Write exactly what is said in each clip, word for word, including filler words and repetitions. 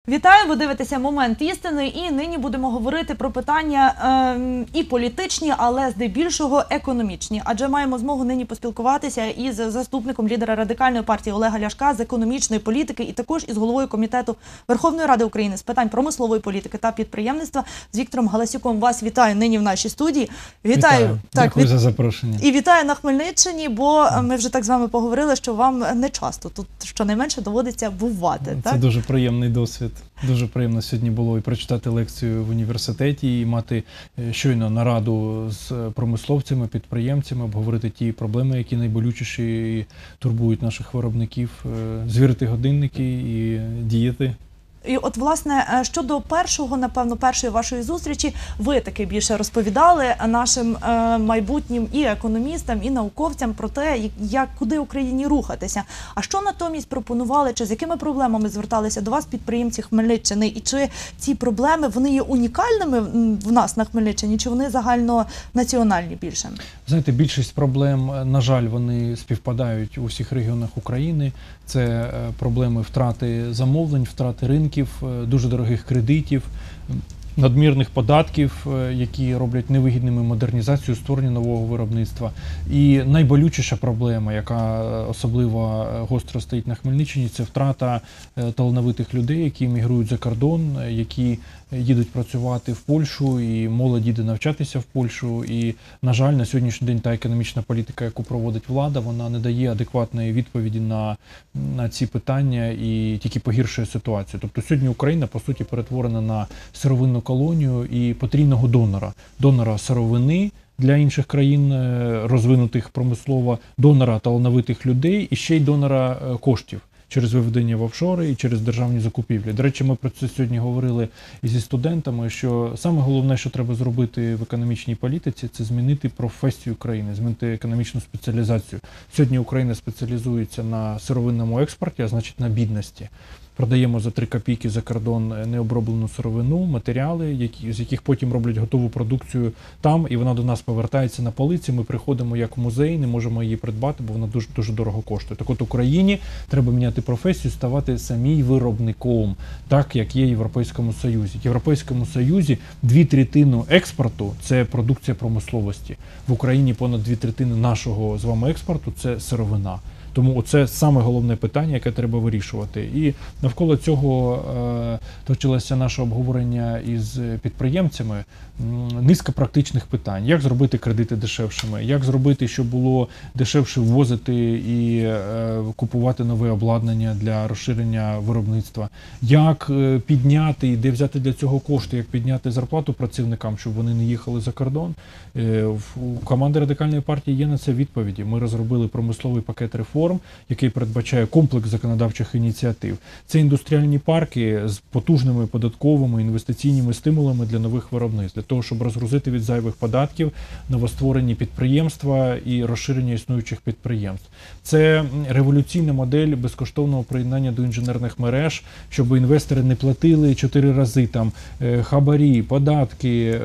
Вітаю, ви дивитеся «Момент істини» і нині будемо говорити про питання е, і політичні, але здебільшого економічні. Адже маємо змогу нині поспілкуватися із заступником лідера Радикальної партії Олега Ляшка з економічної політики і також із головою Комітету Верховної Ради України з питань промислової політики та підприємництва з Віктором Галасюком. Вас вітаю нині в нашій студії. Вітаю. Вітаю. Так, Дякую від... за запрошення. І вітаю на Хмельниччині, бо ми вже так з вами поговорили, що вам не часто тут щонайменше доводиться бувати. Це так? дуже приємний досвід. Дуже приємно сьогодні було і прочитати лекцію в університеті, і мати щойно нараду з промисловцями, підприємцями, обговорити ті проблеми, які найболючіші і турбують наших виробників, звірити годинники і діяти. І от, власне, щодо першого, напевно, першої вашої зустрічі, ви таки більше розповідали нашим е, майбутнім і економістам, і науковцям про те, як, куди Україні рухатися. А що натомість пропонували, чи з якими проблемами зверталися до вас підприємці Хмельниччини? І чи ці проблеми, вони є унікальними в нас на Хмельниччині, чи вони загальнонаціональні більше? Знаєте, більшість проблем, на жаль, вони співпадають у всіх регіонах України. Це проблеми втрати замовлень, втрати ринків, дуже дорогих кредитів, надмірних податків, які роблять невигідними модернізацію, створення нового виробництва. І найболючіша проблема, яка особливо гостро стоїть на Хмельниччині, це втрата талановитих людей, які емігрують за кордон, які їдуть працювати в Польщу, і молодь їде навчатися в Польщу. І, на жаль, на сьогоднішній день та економічна політика, яку проводить влада, вона не дає адекватної відповіді на, на ці питання і тільки погіршує ситуацію. Тобто сьогодні Україна, по суті, перетворена на сировинну колонію і потрійного донора. Донора сировини для інших країн, розвинутих промислово, донора талановитих людей і ще й донора коштів через виведення в офшори і через державні закупівлі. До речі, ми про це сьогодні говорили і зі студентами, що саме головне, що треба зробити в економічній політиці, це змінити професію країни, змінити економічну спеціалізацію. Сьогодні Україна спеціалізується на сировинному експорті, а значить на бідності. Продаємо за три копійки за кордон необроблену сировину, матеріали, які, з яких потім роблять готову продукцію там, і вона до нас повертається на полиці. Ми приходимо як в музей, не можемо її придбати, бо вона дуже, дуже дорого коштує. Так от Україні треба міняти професію, ставати самій виробником, так як є в Європейському Союзі. В Європейському Союзі дві третини експорту – це продукція промисловості. В Україні понад дві третини нашого з вами експорту – це сировина. Тому це саме головне питання, яке треба вирішувати. І навколо цього е, точилося наше обговорення із підприємцями. Низка практичних питань. Як зробити кредити дешевшими? Як зробити, щоб було дешевше ввозити і е, купувати нове обладнання для розширення виробництва? Як е, підняти, і де взяти для цього кошти? Як підняти зарплату працівникам, щоб вони не їхали за кордон? Е, у команди Радикальної партії є на це відповіді. Ми розробили промисловий пакет реформ, який передбачає комплекс законодавчих ініціатив. Це індустріальні парки з потужними податковими інвестиційними стимулами для нових виробництв, для того, щоб розгрузити від зайвих податків новостворені підприємства і розширення існуючих підприємств. Це революційна модель безкоштовного приєднання до інженерних мереж, щоб інвестори не платили чотири рази там хабарі, податки,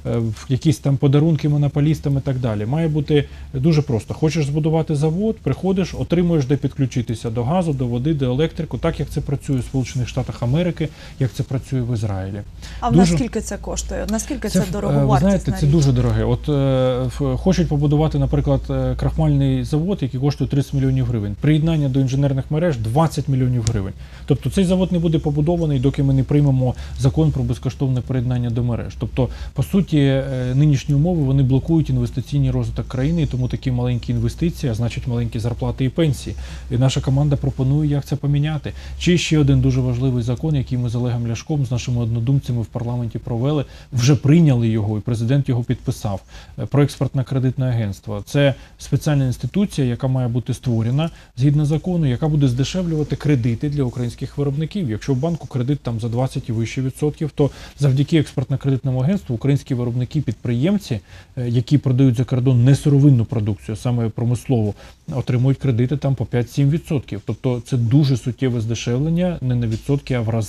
якісь там подарунки монополістам і так далі. Має бути дуже просто. Хочеш збудувати завод, приходиш, отримуєш де підключитися до газу, до води, до електрику, так як це працює в Сполучених Штатах Америки, як це працює в Ізраїлі. А дуже... наскільки це коштує? Наскільки це, це дороговартісна річ? Знаєте, це дуже дороге. От е, хочуть побудувати, наприклад, крахмальний завод, який коштує тридцять мільйонів гривень. Приєднання до інженерних мереж двадцять мільйонів гривень. Тобто цей завод не буде побудований, доки ми не приймемо закон про безкоштовне приєднання до мереж. Тобто, по суті, нинішні умови, вони блокують інвестиційний розвиток країни, і тому такі маленькі інвестиції, а значить маленькі зарплати і пенсії. І наша команда пропонує, як це поміняти. Чи ще один дуже важливий закон, який ми з Олегом Ляшком, з нашими однодумцями в парламенті провели, вже прийняли його, і президент його підписав, про експортно-кредитне агентство. Це спеціальна інституція, яка має бути створена згідно закону, яка буде здешевлювати кредити для українських виробників. Якщо в банку кредит там за двадцять і вище відсотків, то завдяки експортно-кредитному агентству українські виробники, підприємці, які продають за кордон не сировинну продукцію, а саме промислову, отримують кредити там по п'ять-сім відсотків. Тобто це дуже суттєве здешевлення, не на відсотки, а в рази.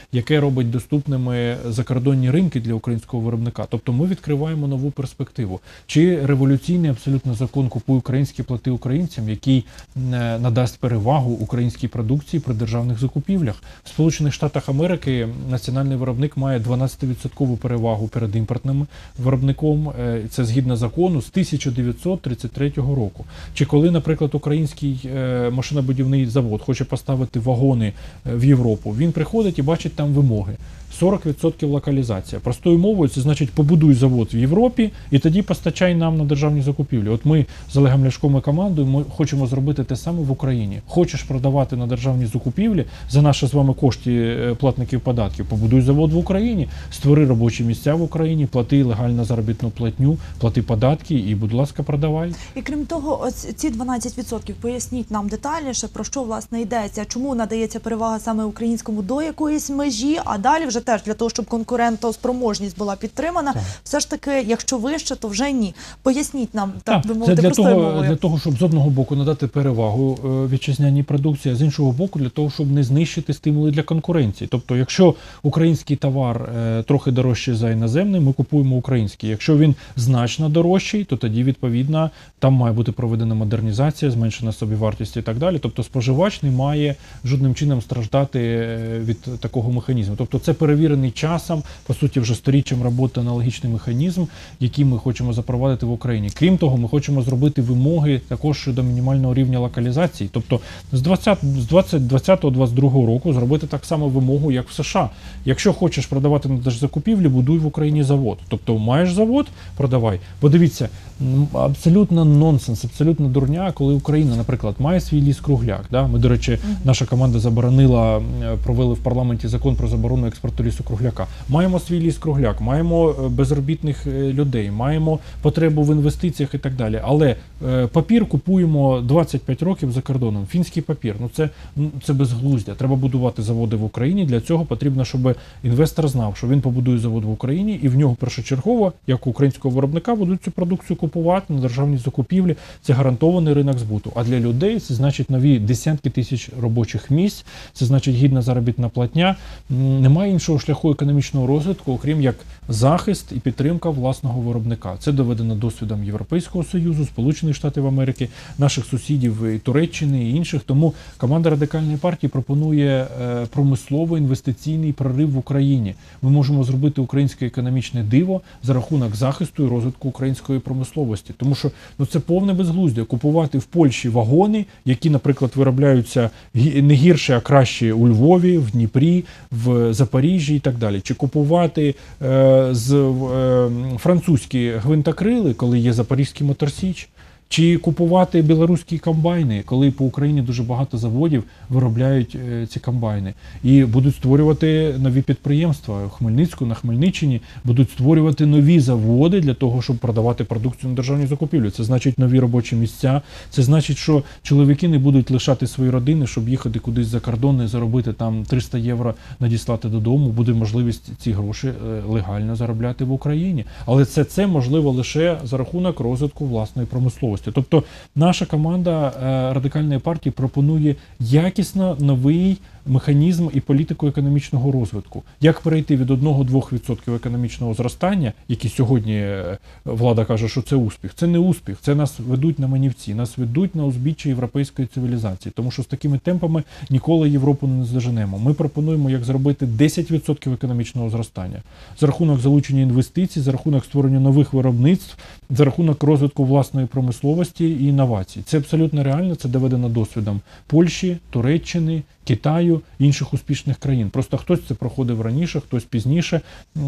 яке робить доступними закордонні ринки для українського виробника. Тобто ми відкриваємо нову перспективу. Чи революційний абсолютно закон «Купуй українське, плати українцям», який надасть перевагу українській продукції при державних закупівлях. В Сполучених Штатах Америки національний виробник має дванадцятивідсоткову перевагу перед імпортним виробником. Це згідно закону з тисяча дев'ятсот тридцять третього року. Чи коли, наприклад, український машинобудівний завод хоче поставити вагони в Європу, він приходить і бачить там вимоги. сорок відсотків локалізація. Простою мовою це значить побудуй завод в Європі і тоді постачай нам на державні закупівлі. От ми з Олегом Ляшком і командою ми хочемо зробити те саме в Україні. Хочеш продавати на державні закупівлі за наші з вами кошти платників податків, побудуй завод в Україні, створи робочі місця в Україні, плати легальну заробітну платню, плати податки і, будь ласка, продавай. І крім того, ось ці дванадцять відсотків, поясніть нам детальніше, про що, власне, йдеться, чому надається перевага саме українському до якоїсь межі, а далі вже теж для того, щоб конкурентоспроможність була підтримана, так. Все ж таки, якщо вище, то вже ні. Поясніть нам, так, так би мовити, простою мовою. Для того, щоб з одного боку надати перевагу вітчизняній продукції, а з іншого боку, для того, щоб не знищити стимули для конкуренції. Тобто, якщо український товар е, трохи дорожчий за іноземний, ми купуємо український. Якщо він значно дорожчий, то тоді, відповідно, там має бути проведена модернізація, зменшена собівартість і так далі. Тобто, споживач не має жодним чином страждати від такого механізму. Тобто, це перевірений часом, по суті, вже сторіччям роботи аналогічний механізм, який ми хочемо запровадити в Україні. Крім того, ми хочемо зробити вимоги також щодо мінімального рівня локалізації. Тобто з двадцятого двадцять другого року зробити так само вимогу, як в США. Якщо хочеш продавати на держзакупівлі, будуй в Україні завод. Тобто маєш завод, продавай. Бо дивіться, абсолютно нонсенс, абсолютно дурня, коли Україна, наприклад, має свій ліс-кругляк. Да? Ми, до речі, наша команда заборонила, провели в парламенті закон про заборону експорту лісу-кругляка. Маємо свій ліс-кругляк, маємо безробітних людей, маємо потребу в інвестиціях і так далі. Але е, папір купуємо двадцять п'ять років за кордоном. Фінський папір. Ну це, це безглуздя. Треба будувати заводи в Україні. Для цього потрібно, щоб інвестор знав, що він побудує завод в Україні і в нього першочергово, як у українського виробника, будуть цю продукцію купувати на державній закупівлі. Це гарантований ринок збуту. А для людей це значить нові десятки тисяч робочих місць, це значить гідна заробітна платня. Немає іншого шляху економічного розвитку, окрім як захист і підтримка власного виробника. Це доведено досвідом Європейського Союзу, Сполучених Штатів Америки, наших сусідів і Туреччини і інших. Тому команда Радикальної партії пропонує е, промисловий інвестиційний прорив в Україні. Ми можемо зробити українське економічне диво за рахунок захисту і розвитку української промисловості. Тому що ну, це повне безглуздя. Купувати в Польщі вагони, які, наприклад, виробляються не гірше, а краще у Львові, в Дніпрі, в Запоріжжі і так далі. Чи купувати е, з е, французькі гвинтокрили, коли є Запорізький моторсіч, чи купувати білоруські комбайни, коли по Україні дуже багато заводів виробляють е, ці комбайни. І будуть створювати нові підприємства. В Хмельницьку, на Хмельниччині будуть створювати нові заводи для того, щоб продавати продукцію на державній закупівлі. Це значить нові робочі місця. Це значить, що чоловіки не будуть лишати свої родини, щоб їхати кудись за кордон і заробити там триста євро, надіслати додому. Буде можливість ці гроші е, легально заробляти в Україні. Але це, це можливо лише за рахунок розвитку власної промисловості. Тобто наша команда Радикальної партії пропонує якісно новий механізм і політику економічного розвитку. Як перейти від одного-двох відсотків економічного зростання, які сьогодні влада каже, що це успіх. Це не успіх, це нас ведуть на манівці, нас ведуть на узбіччя європейської цивілізації. Тому що з такими темпами ніколи Європу не здоженемо. Ми пропонуємо, як зробити десять відсотків економічного зростання. За рахунок залучення інвестицій, за рахунок створення нових виробництв, за рахунок розвитку власної промисловості і інновацій. Це абсолютно реально, це доведено досвідом Польщі, Туреччини, Китаю, інших успішних країн. Просто хтось це проходив раніше, хтось пізніше.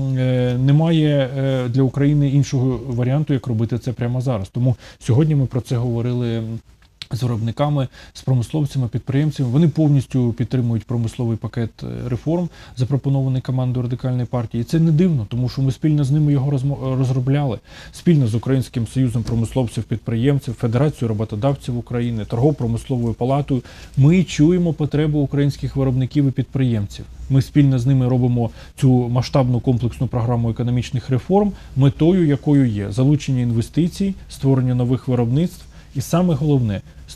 Немає для України іншого варіанту, як робити це прямо зараз. Тому сьогодні ми про це говорили з виробниками, з промисловцями, підприємцями. Вони повністю підтримують промисловий пакет реформ, запропонований командою Радикальної партії. І це не дивно, тому що ми спільно з ними його розробляли. Спільно з Українським союзом промисловців-підприємців, Федерацією роботодавців України, Торгово-промисловою палатою. Ми чуємо потребу українських виробників і підприємців. Ми спільно з ними робимо цю масштабну комплексну програму економічних реформ, метою якою є залучення інвестицій, створення нових виробництв, і саме головне –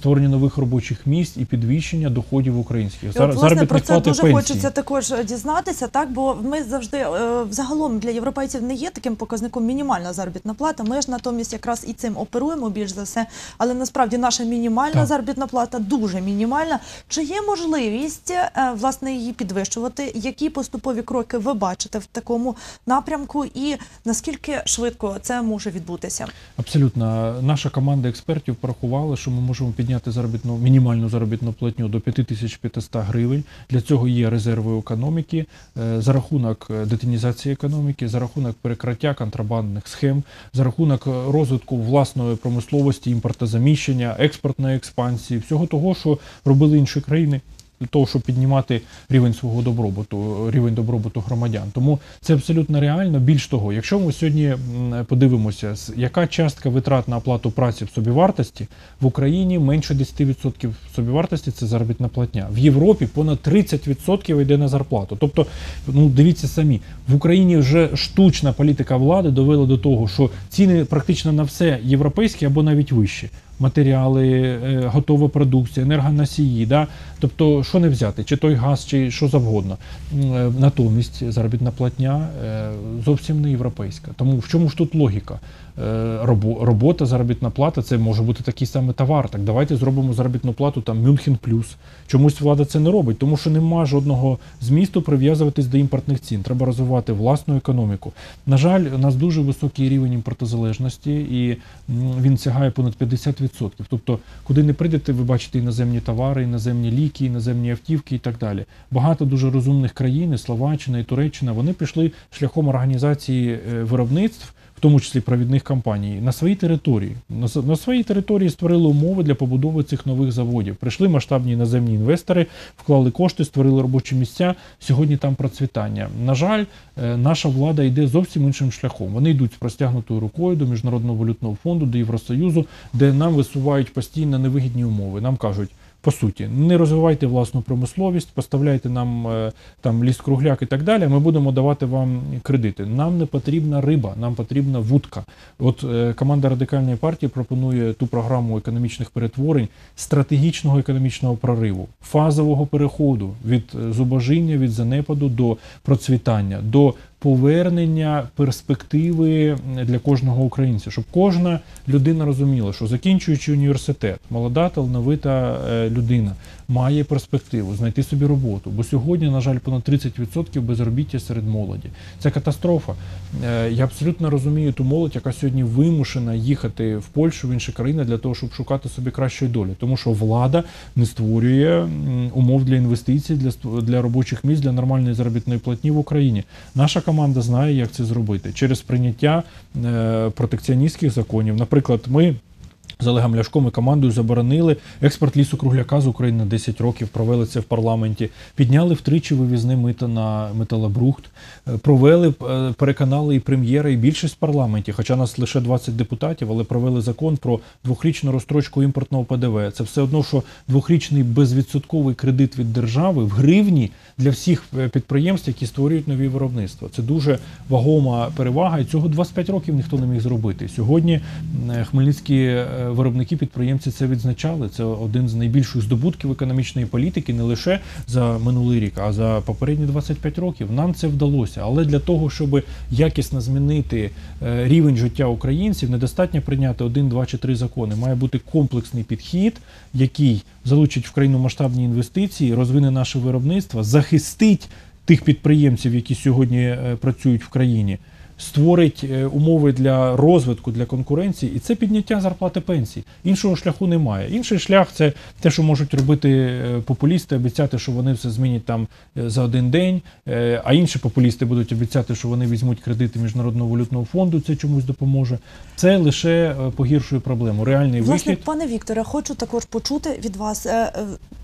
створення нових робочих місць і підвищення доходів українських. І от, Зар- власне, заробітних про це плат і дуже пенсій. хочеться також дізнатися, так, бо ми завжди, е, загалом для європейців не є таким показником мінімальна заробітна плата, ми ж натомість якраз і цим оперуємо більш за все, але насправді наша мінімальна Так. заробітна плата дуже мінімальна. Чи є можливість, е, власне, її підвищувати? Які поступові кроки ви бачите в такому напрямку і наскільки швидко це може відбутися? Абсолютно. Наша команда експертів порахувала, що ми можемо підняти заробітну, мінімальну заробітну платню до п'ять тисяч п'ятсот гривень. Для цього є резерви економіки, е, за рахунок детінізації економіки, за рахунок перекриття контрабандних схем, за рахунок розвитку власної промисловості, імпортозаміщення, експортної експансії, всього того, що робили інші країни, для того, щоб піднімати рівень свого добробуту, рівень добробуту громадян. Тому це абсолютно реально. Більш того, якщо ми сьогодні м, подивимося, з- яка частка витрат на оплату праці в собівартості, в Україні менше десять відсотків собівартості – це заробітна платня. В Європі понад тридцять відсотків йде на зарплату. Тобто, ну дивіться самі, в Україні вже штучна політика влади довела до того, що ціни практично на все європейські або навіть вищі. Матеріали, е, готова продукція, енергоносії, да? Тобто, що не взяти, чи той газ, чи що завгодно. М, е, Натомість заробітна платня е, зовсім не європейська. Тому в чому ж тут логіка? Е, робо- Робота, заробітна плата – це може бути такий самий товар. Так давайте зробимо заробітну плату там Мюнхен плюс. Чомусь влада це не робить, тому що нема жодного змісту прив'язуватись до імпортних цін. Треба розвивати власну економіку. На жаль, у нас дуже високий рівень імпортозалежності, і м, він сягає понад п'ятдесят відсотків. Тобто, куди не прийдете, ви бачите іноземні товари, іноземні ліки, іноземні автівки і так далі. Багато дуже розумних країн, і Словаччина, і Туреччина, вони пішли шляхом організації е, виробництв, в тому числі провідних компаній, на своїй території. На, с- на своїй території створили умови для побудови цих нових заводів. Прийшли масштабні іноземні інвестори, вклали кошти, створили робочі місця. Сьогодні там процвітання. На жаль, е, наша влада йде зовсім іншим шляхом. Вони йдуть з простягнутою рукою до Міжнародного валютного фонду, до Євросоюзу, де нам висувають постійно невигідні умови. Нам кажуть, по суті, не розвивайте власну промисловість, поставляйте нам е, там ліс-кругляк і так далі, ми будемо давати вам кредити. Нам не потрібна риба, нам потрібна вудка. От е, команда Радикальної партії пропонує ту програму економічних перетворень, стратегічного економічного прориву, фазового переходу від е, зубожіння, від занепаду до процвітання, до повернення перспективи для кожного українця, щоб кожна людина розуміла, що закінчуючи університет, молода талановита е, людина має перспективу знайти собі роботу. Бо сьогодні, на жаль, понад тридцять відсотків безробіття серед молоді. Це катастрофа. Е, Я абсолютно розумію ту молодь, яка сьогодні вимушена їхати в Польщу, в інші країни для того, щоб шукати собі кращої долі. Тому що влада не створює м, умов для інвестицій, для, ст- для робочих місць, для нормальної заробітної платні в Україні. Наша команда знає, як це зробити. Через прийняття е, протекціоністських законів. Наприклад, ми з Олегом Ляшком і командою заборонили експорт лісу-кругляка з України на десять років, провели це в парламенті, підняли втричі вивізне мито на металобрухт, е, провели, е, переконали і прем'єра, і більшість в парламенті, хоча нас лише двадцять депутатів, але провели закон про двохрічну розстрочку імпортного ПДВ. Це все одно, що двохрічний безвідсотковий кредит від держави в гривні для всіх е, підприємств, які створюють нові виробництва. Це дуже вагома перевага, і цього двадцять п'ять років ніхто не міг зробити. Сьогодні е, хмельницькі е, виробники, підприємці це відзначали. Це один з найбільших здобутків економічної політики не лише за минулий рік, а за попередні двадцять п'ять років. Нам це вдалося. Але для того, щоб якісно змінити е, рівень життя українців, недостатньо прийняти один, два чи три закони. Має бути комплексний підхід, який залучить в країну масштабні інвестиції, розвине наше виробництво, захистить тих підприємців, які сьогодні е, працюють в країні, створить е, умови для розвитку, для конкуренції, і це підняття зарплати пенсій. Іншого шляху немає. Інший шлях – це те, що можуть робити е, популісти, обіцяти, що вони все змінять там е, за один день, е, а інші популісти будуть обіцяти, що вони візьмуть кредити Міжнародного валютного фонду, це чомусь допоможе. Це лише е, погіршує проблему. Реальний Власне, вихід. пане Вікторе, хочу також почути від вас. е, е,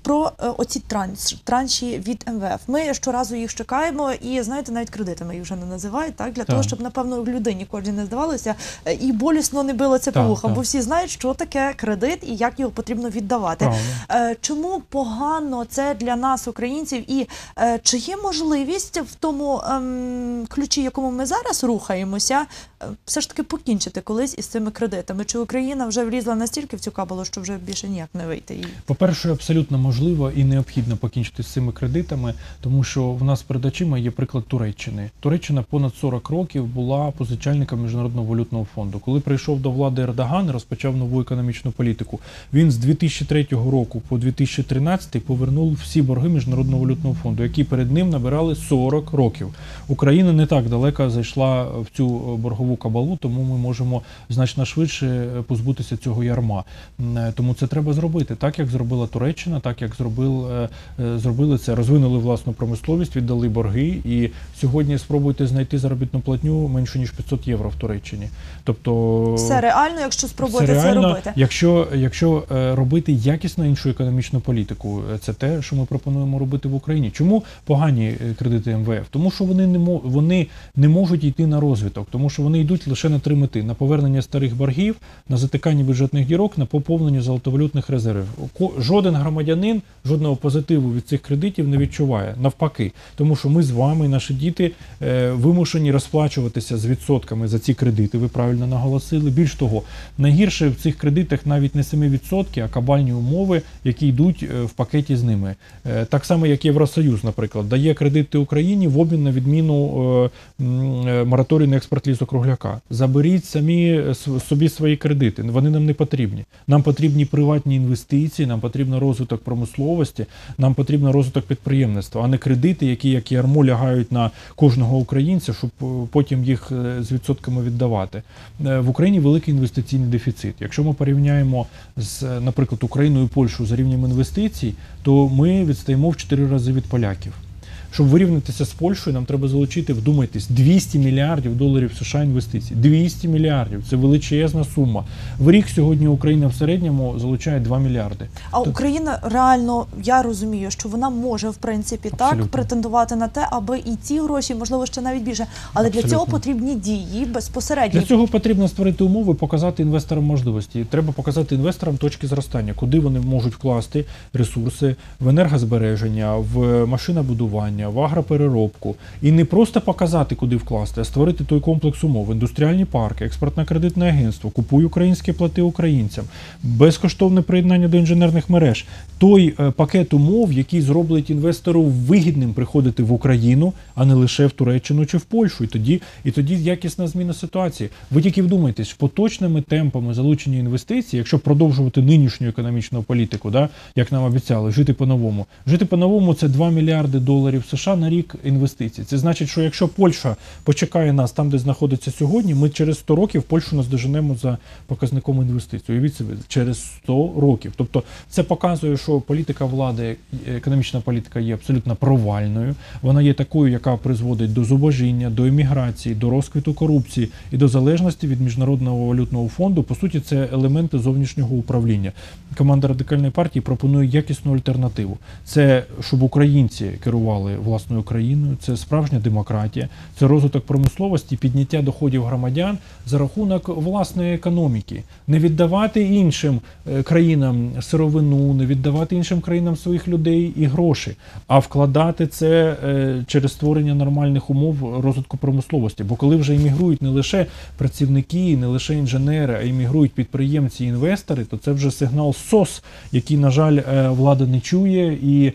про е, оці транш, транші від ем ве еф. Ми щоразу їх чекаємо і, знаєте, навіть кредитами їх вже не називають, так? Для Так. того, щоб, напевно, людині кожній не здавалося е, і болісно не било це по Так, вухам, так. бо всі знають, що таке кредит і як його потрібно віддавати. Правда. Е, Чому погано це для нас, українців, і е, чи є можливість в тому ем, ключі, якому ми зараз рухаємося, е, все ж таки покінчити колись із цими кредитами? Чи Україна вже влізла настільки в цю кабалу, що вже більше ніяк не вийти? І... По-перше, абсолютно можливо і необхідно покінчити з цими кредитами, тому що в нас перед очима є приклад Туреччини. Туреччина понад сорок років була позичальником Міжнародного валютного фонду. Коли прийшов до влади Ердоган і розпочав нову економічну політику, він з дві тисячі третього року по дві тисячі тринадцятий повернув всі борги Міжнародного валютного фонду, які перед ним набирали сорок років. Україна не так далеко зайшла в цю боргову кабалу, тому ми можемо значно швидше позбутися цього ярма. Тому це треба зробити. Так, як зробила Туреччина, так, як зробив, зробили це, розвинули власну промисловість, віддали борги, і сьогодні спробуйте знайти заробітну платню менше, ніж п'ятсот євро в Туреччині. Тобто... Все реально, якщо спробувати це, це реально, робити. Якщо, якщо робити якісно іншу економічну політику, це те, що ми пропонуємо робити в Україні. Чому погані кредити ем ве еф? Тому що вони не, вони не можуть йти на розвиток, тому що вони йдуть лише на три мети: на повернення старих боргів, на затикання бюджетних дірок, на поповнення золотовалютних резервів. Жоден громадянин жодного позитиву від цих кредитів не відчуває. Навпаки, тому що ми з вами, наші діти, вимушені розплачуватися з відсотками за ці кредити, ви правильно наголосили. Більш того, найгірше в цих кредитах навіть не самі відсотки, а кабальні умови, які йдуть в пакеті з ними. Так само, як Євросоюз, наприклад, дає кредити Україні в обмін на відміну мораторію на експорт лісу-кругляка. Заберіть самі собі свої кредити, вони нам не потрібні. Нам потрібні приватні інвестиції, нам потрібен розвиток промисловості, нам потрібен розвиток підприємництва, а не кредити, які як ярмо лягають на кожного українця, щоб потім їх з відсотками віддавати. В Україні великий інвестиційний дефіцит. Якщо ми порівняємо з, наприклад, Україною і Польщею за рівнем інвестицій, то ми відстаємо в чотири рази від поляків. Щоб вирівнятися з Польщею, нам треба залучити, вдумайтесь, двісті мільярдів доларів США інвестицій. двісті мільярдів – це величезна сума. В рік сьогодні Україна в середньому залучає два мільярди. А Тоб... Україна реально, я розумію, що вона може, в принципі, Абсолютно. так претендувати на те, аби і ці гроші, можливо, ще навіть більше. Але Абсолютно. Для цього потрібні дії безпосередньо. Для цього потрібно створити умови, показати інвесторам можливості. Треба показати інвесторам точки зростання, куди вони можуть вкласти ресурси в енергозбереження, в машинобудування, в агропереробку. І не просто показати, куди вкласти, а створити той комплекс умов. Індустріальні парки, експортно-кредитне агентство, купуй українське, плати українцям, безкоштовне приєднання до інженерних мереж. Той е, пакет умов, який зробить інвестору вигідним приходити в Україну, а не лише в Туреччину чи в Польщу. І тоді, і тоді якісна зміна ситуації. Ви тільки вдумайтесь, поточними темпами залучення інвестицій, якщо продовжувати нинішню економічну політику, да, як нам обіцяли, жити по-новому. Жити по-новому – це два мільярди доларів США на рік інвестицій. Це значить, що якщо Польща почекає нас там, де знаходиться сьогодні, ми через сто років Польщу наздоженемо за показником інвестицій. Уявіть собі, через сто років. Тобто це показує, що політика влади, економічна політика є абсолютно провальною. Вона є такою, яка призводить до зубожіння, до еміграції, до розквіту корупції і до залежності від Міжнародного валютного фонду. По суті, це елементи зовнішнього управління. Команда Радикальної партії пропонує якісну альтернативу. Це, щоб українці керували власною країною, це справжня демократія, це розвиток промисловості, підняття доходів громадян за рахунок власної економіки. Не віддавати іншим країнам сировину, не віддавати іншим країнам своїх людей і гроші, а вкладати це через створення нормальних умов розвитку промисловості. Бо коли вже іммігрують не лише працівники, не лише інженери, а іммігрують підприємці і інвестори, то це вже сигнал СОС, який, на жаль, влада не чує і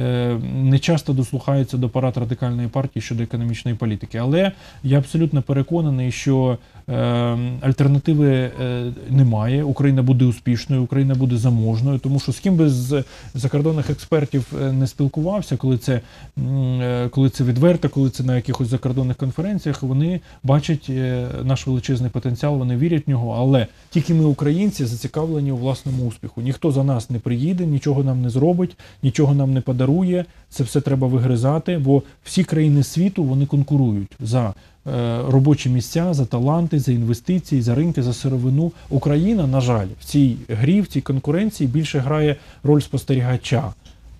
не часто дослухається до порад Радикальної партії щодо економічної політики. Але я абсолютно переконаний, що е, альтернативи е, немає. Україна буде успішною, Україна буде заможною, тому що з ким би з закордонних експертів не спілкувався, коли це, е, коли це відверто, коли це на якихось закордонних конференціях, вони бачать е, наш величезний потенціал, вони вірять в нього, але тільки ми, українці, зацікавлені у власному успіху. Ніхто за нас не приїде, нічого нам не зробить, нічого нам не подарує. Це все треба вигризати, бо всі країни світу, вони конкурують за е, робочі місця, за таланти, за інвестиції, за ринки, за сировину. Україна, на жаль, в цій грі, в цій конкуренції більше грає роль спостерігача.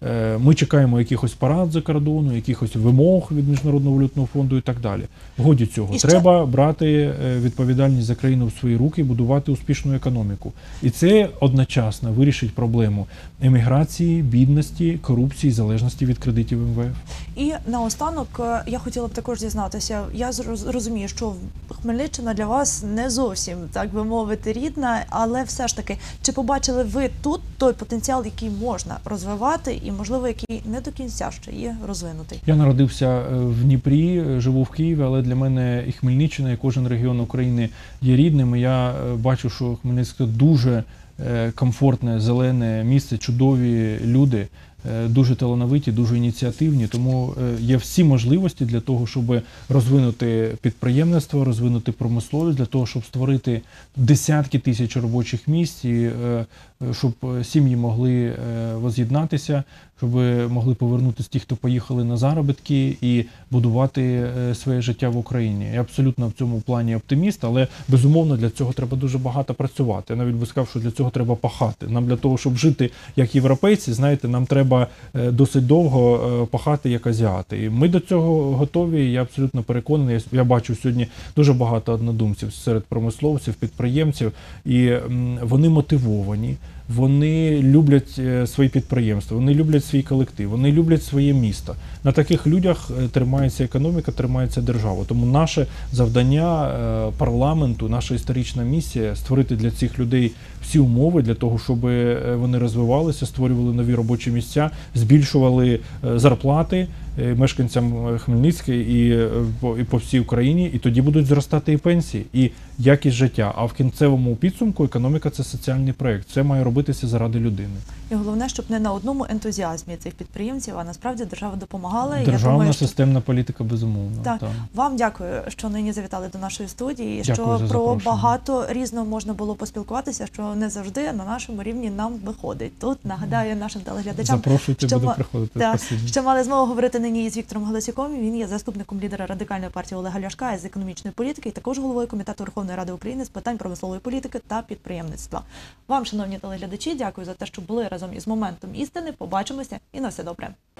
е, ми чекаємо якихось парад за кордону, якихось вимог від Міжнародного валютного фонду і так далі. Годі цього. І ще- Треба брати е, відповідальність за країну в свої руки, будувати успішну економіку. І це одночасно вирішить проблему еміграції, бідності, корупції, залежності від кредитів ем ве еф. І наостанок е, я хотіла б також дізнатися. Я зроз- розумію, що Хмельниччина для вас не зовсім, так би мовити, рідна, але все ж таки, чи побачили ви тут той потенціал, який можна розвивати, і можливо, який не до кінця ще є розвинутий? Я народився е, в Дніпрі, е, живу в Києві, але для мене і Хмельниччина, і кожен регіон України є рідним. І я е, бачу, що Хмельницьке дуже е, комфортне, зелене місце, чудові люди, е, дуже талановиті, дуже ініціативні. Тому е, є всі можливості для того, щоб розвинути підприємництво, розвинути промисловість, для того, щоб створити десятки тисяч робочих місць, і е, щоб сім'ї могли е, воз'єднатися, щоб могли повернутися ті, хто поїхали на заробітки, і будувати е, своє життя в Україні. Я абсолютно в цьому плані оптиміст, але безумовно для цього треба дуже багато працювати. Я навіть би сказав, що для цього треба пахати. Нам для того, щоб жити як європейці, знаєте, нам треба е, досить довго е, пахати як азіати. І ми до цього готові, я абсолютно переконаний. Я, я бачу сьогодні дуже багато однодумців серед промисловців, підприємців, і м, вони мотивовані. Вони люблять е, свої підприємства, вони люблять свій колектив, вони люблять своє місто. На таких людях е, тримається економіка, тримається держава. Тому наше завдання е, парламенту, наша історична місія – створити для цих людей всі умови для того, щоб е, вони розвивалися, створювали нові робочі місця, збільшували е, зарплати е, мешканцям Хмельницької і, е, по- і по всій Україні, і тоді будуть зростати і пенсії, і якість життя. А в кінцевому підсумку економіка – це соціальний проєкт. Це має робитися заради людини. І головне, щоб не на одному ентузіазмі цих підприємців, а насправді держава допомагала. І я Державна думаю, що... системна політика, безумовно. Так. Так. Вам дякую, що нині завітали до нашої студії, Дякую що за про запрошення. багато різного можна було поспілкуватися, що не завжди на нашому рівні нам виходить. Тут нагадаю нашим телеглядачам, Запрошуйте, що буду ма- приходити. Так, Спасибі. що мали змогу говорити нині із Віктором Галасюком. Він є заступником лідера Радикальної партії Олега Ляшка із економічної політики і також головою Комітету Верховної Ради України з питань промислової політики та підприємництва. Вам, шановні телеглядачі, дякую за те, що були разом із «Моментом істини». Побачимося і на все добре.